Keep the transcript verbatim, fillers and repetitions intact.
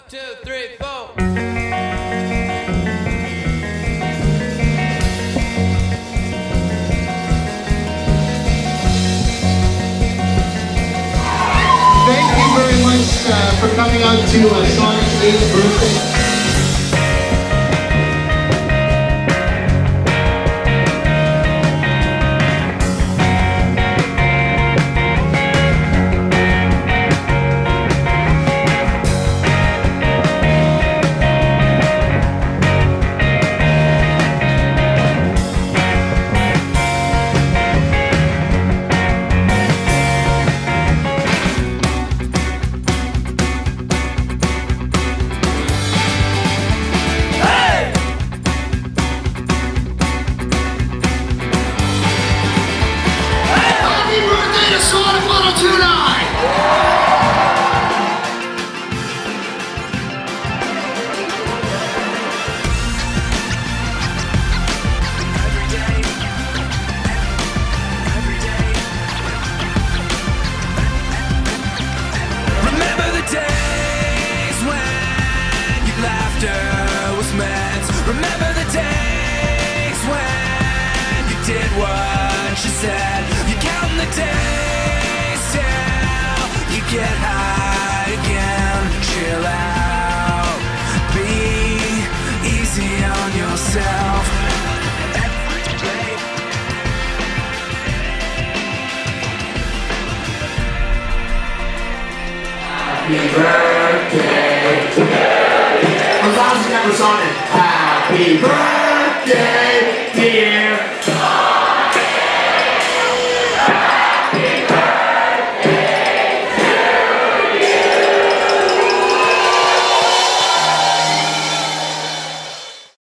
two, three, four. Thank you very much uh, for coming out to uh, SONiC's eighth birthday. Remember the days when you did what she said. You count the days till you get high again. Chill out, be easy on yourself. Happy birthday. As long as you never saw it. Happy birthday, dear